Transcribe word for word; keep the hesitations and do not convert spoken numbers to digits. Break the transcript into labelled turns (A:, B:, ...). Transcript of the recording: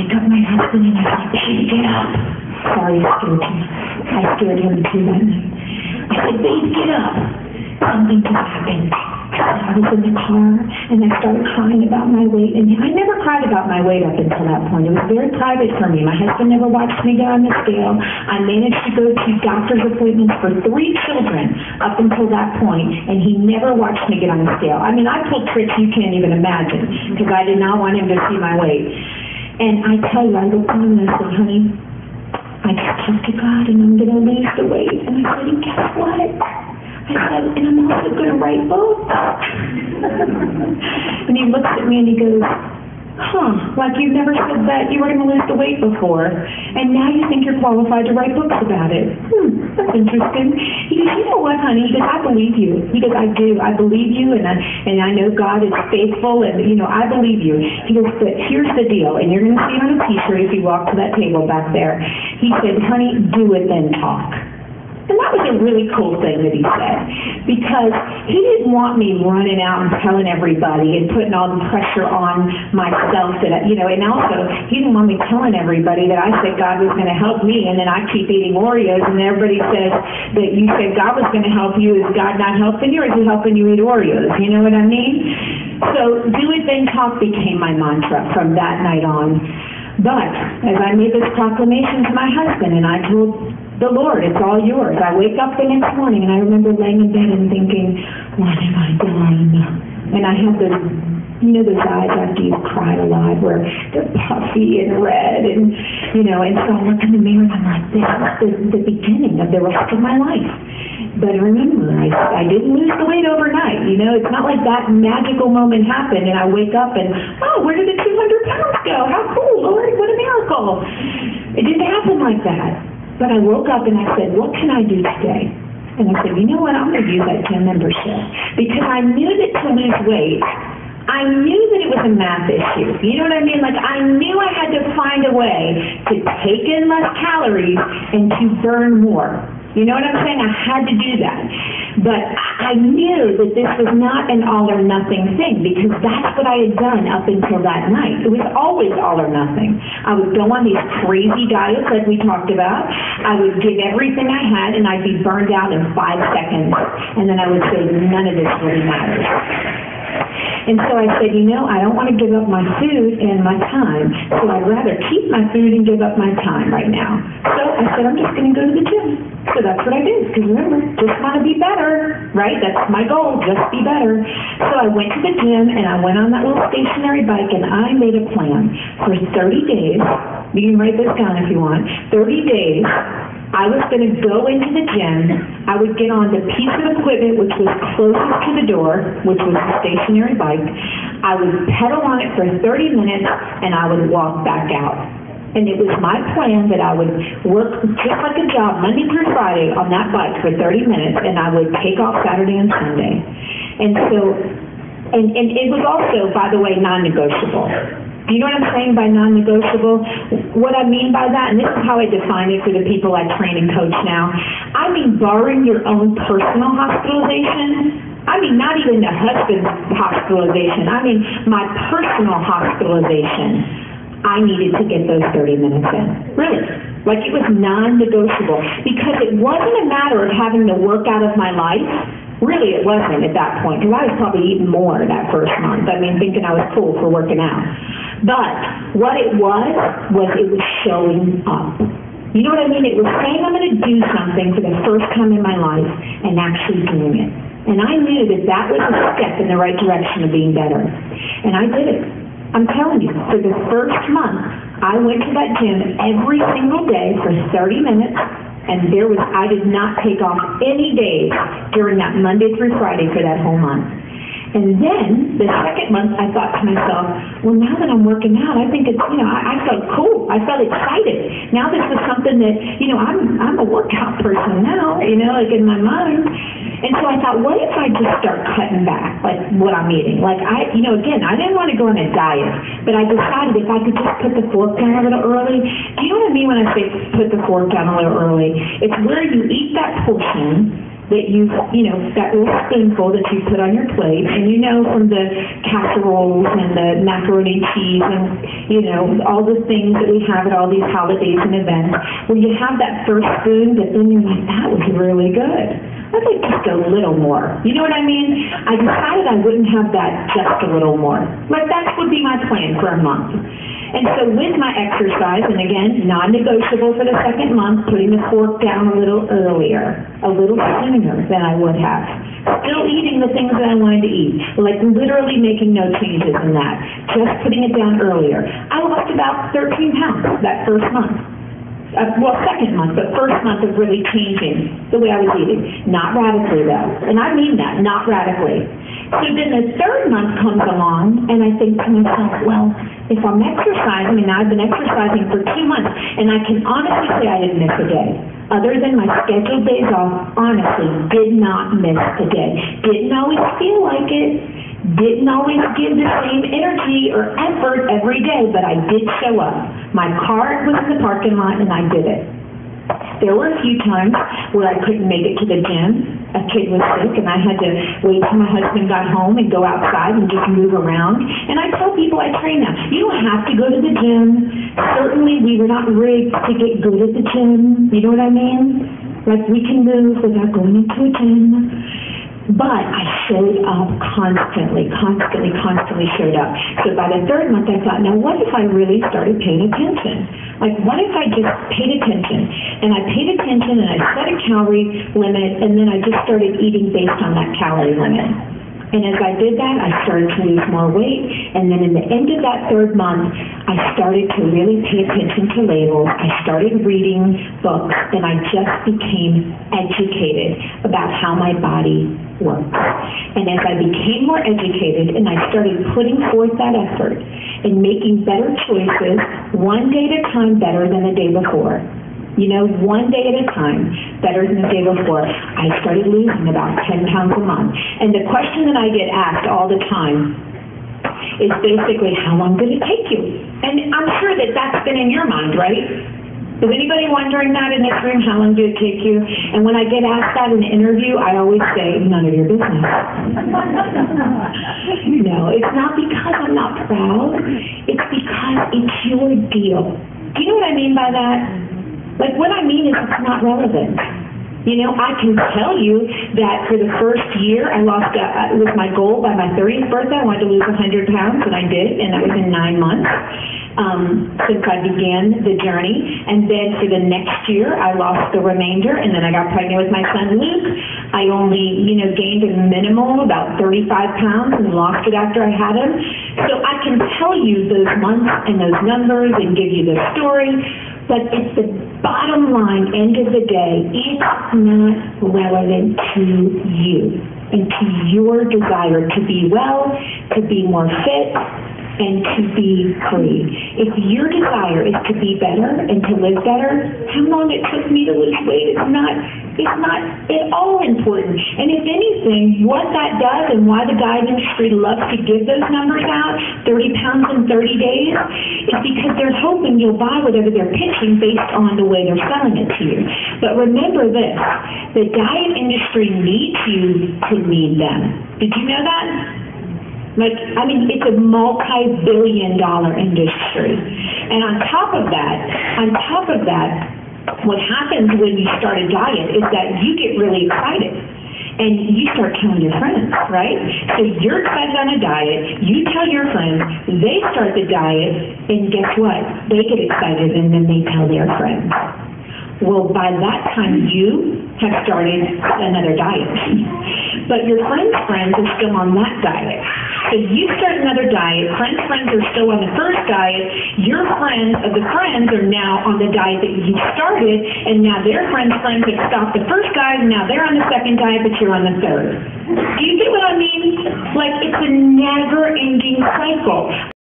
A: wake up my husband and I said, babe, get up. Sorry, I scared him. I scared him too that night. I said, babe, get up. Something just happened. I was in the car, and I started crying about my weight, and I never cried about my weight up until that point. It was very private for me. My husband never watched me get on the scale. I managed to go to doctor's appointments for three children up until that point, and he never watched me get on the scale. I mean, I pulled tricks you can't even imagine, because I did not want him to see my weight. And I tell you, I looked at him and I said, honey, I just talked to God, and I'm going to lose the weight. And I said, and guess what? I said, and I'm also going to write books. And he looks at me and he goes, huh, like you've never said that you were going to lose the weight before, and now you think you're qualified to write books about it. Hmm, that's interesting. He goes, you know what, honey? He goes, I believe you. He goes, I do. I believe you, and I, and I know God is faithful, and, you know, I believe you. He goes, but here's the deal, and you're going to see it on a T-shirt if you walk to that table back there. He said, honey, do it, then talk. And that was a really cool thing that he said, because he didn't want me running out and telling everybody and putting all the pressure on myself that, you know, and also he didn't want me telling everybody that I said God was going to help me, and then I keep eating Oreos, and everybody says that you said God was going to help you. Is God not helping you, or is he helping you eat Oreos? You know what I mean? So do it, then talk became my mantra from that night on. But as I made this proclamation to my husband, and I told the Lord, it's all yours. I wake up the next morning and I remember laying in bed and thinking, what have I done? And I have those, you know, those eyes after you've cried a lot where they're puffy and red, and, you know, and so I look in the mirror and I'm like, this is the, the beginning of the rest of my life. But remember, I, I didn't lose the weight overnight. You know, it's not like that magical moment happened and I wake up and, oh, where did the two hundred pounds go? How cool, Lord, what a miracle. It didn't happen like that. But I woke up and I said, what can I do today? And I said, you know what, I'm going to use that gym membership. Because I knew that to lose weight, I knew that it was a math issue. You know what I mean? Like, I knew I had to find a way to take in less calories and to burn more. You know what I'm saying? I had to do that. But I knew that this was not an all or nothing thing, because that's what I had done up until that night. It was always all or nothing. I would go on these crazy diets like we talked about. I would give everything I had and I'd be burned out in five seconds. And then I would say, none of this really matters. And so I said, you know, I don't want to give up my food and my time, so I'd rather keep my food and give up my time right now. So I said, I'm just going to go to the gym. So that's what I did, because remember, just want to be better, right? That's my goal, just be better. So I went to the gym, and I went on that little stationary bike, and I made a plan for thirty days. You can write this down if you want. thirty days. I was going to go into the gym. I would get on the piece of equipment which was closest to the door, which was the stationary bike. I would pedal on it for thirty minutes, and I would walk back out. And it was my plan that I would work just like a job Monday through Friday on that bike for thirty minutes, and I would take off Saturday and Sunday. And so, and, and it was also, by the way, non-negotiable. Do you know what I'm saying by non-negotiable? What I mean by that, and this is how I define it for the people I train and coach now, I mean barring your own personal hospitalization. I mean not even the husband's hospitalization. I mean my personal hospitalization. I needed to get those thirty minutes in. Really. Like, it was non-negotiable. Because it wasn't a matter of having to work out of my life. Really, it wasn't at that point, because I was probably eating more that first month. I mean, thinking I was cool for working out. But what it was, was it was showing up. You know what I mean? It was saying I'm going to do something for the first time in my life and actually doing it. And I knew that that was a step in the right direction of being better. And I did it. I'm telling you, for the first month, I went to that gym every single day for thirty minutes, and there was, I did not take off any days during that Monday through Friday for that whole month. And then, the second month, I thought to myself, well, now that I'm working out, I think it's, you know, I, I felt cool. I felt excited. Now this is something that, you know, I'm I'm a workout person now, you know, like in my mind. And so I thought, what if I just start cutting back, like what I'm eating? Like, I, you know, again, I didn't want to go on a diet, but I decided if I could just put the fork down a little early. Do you know what I mean when I say put the fork down a little early? It's where you eat that portion, that you, you know, that little spoonful that you put on your plate, and you know from the casseroles and the macaroni and cheese and, you know, all the things that we have at all these holidays and events, where you have that first spoon, but then you're like, that was really good. I'd like just a little more. You know what I mean? I decided I wouldn't have that just a little more. Like, that would be my plan for a month. And so with my exercise, and again, non-negotiable for the second month, putting the fork down a little earlier, a little sooner than I would have. Still eating the things that I wanted to eat, like literally making no changes in that, just putting it down earlier. I lost about thirteen pounds that first month. Uh, well, second month, but first month of really changing the way I was eating. Not radically, though. And I mean that, not radically. So then the third month comes along, and I think to myself, well, if I'm exercising, and I've been exercising for two months, and I can honestly say I didn't miss a day. Other than my scheduled days off, honestly, did not miss a day. Didn't always feel like it. Didn't always give the same energy or effort every day, but I did show up. My car was in the parking lot, and I did it. There were a few times where I couldn't make it to the gym. A kid was sick, and I had to wait till my husband got home and go outside and just move around. And I tell people I train now, you don't have to go to the gym. Certainly, we were not rigged to get good at the gym. You know what I mean? Like, we can move without going into a gym. But I showed up constantly, constantly, constantly showed up. So by the third month, I thought, now what if I really started paying attention? Like, what if I just paid attention? And I paid attention, and I set a calorie limit, and then I just started eating based on that calorie limit. And as I did that, I started to lose more weight, and then in the end of that third month, I started to really pay attention to labels. I started reading books, and I just became educated about how my body works. And as I became more educated, and I started putting forth that effort and making better choices, one day at a time better than the day before. You know, one day at a time, better than the day before, I started losing about ten pounds a month. And the question that I get asked all the time is basically, how long did it take you? And I'm sure that that's been in your mind, right? Is anybody wondering that in this room, how long did it take you? And when I get asked that in an interview, I always say, none of your business. No, it's not because I'm not proud. It's because it's your deal. Do you know what I mean by that? Like, what I mean is it's not relevant. You know, I can tell you that for the first year, I lost, uh, it was my goal by my thirtieth birthday, I wanted to lose one hundred pounds, and I did, and that was in nine months um, since I began the journey. And then for the next year, I lost the remainder, and then I got pregnant with my son, Luke. I only, you know, gained a minimal, about thirty-five pounds, and lost it after I had him. So I can tell you those months and those numbers and give you the story, but it's the bottom line, end of the day, it's not relevant to you and to your desire to be well, to be more fit, and to be free. If your desire is to be better and to live better, how long it took me to lose weight is not, it's not at all important. And if anything, what that does and why the diet industry loves to give those numbers out, thirty pounds in thirty days, is because they're hoping you'll buy whatever they're pitching based on the way they're selling it to you. But remember this, the diet industry needs you to need them. Did you know that? Like, I mean, it's a multi-billion dollar industry. And on top of that, on top of that, what happens when you start a diet is that you get really excited. And you start telling your friends, right? So you're excited on a diet, you tell your friends, they start the diet, and guess what? They get excited, and then they tell their friends. Well, by that time, you have started another diet. But your friends' friends are still on that diet. So you start another diet, friends' friends are still on the first diet, your friends of the friends are now on the diet that you started, and now their friends' friends have stopped the first diet, and now they're on the second diet, but you're on the third. Do you get what I mean? Like, it's a never-ending cycle.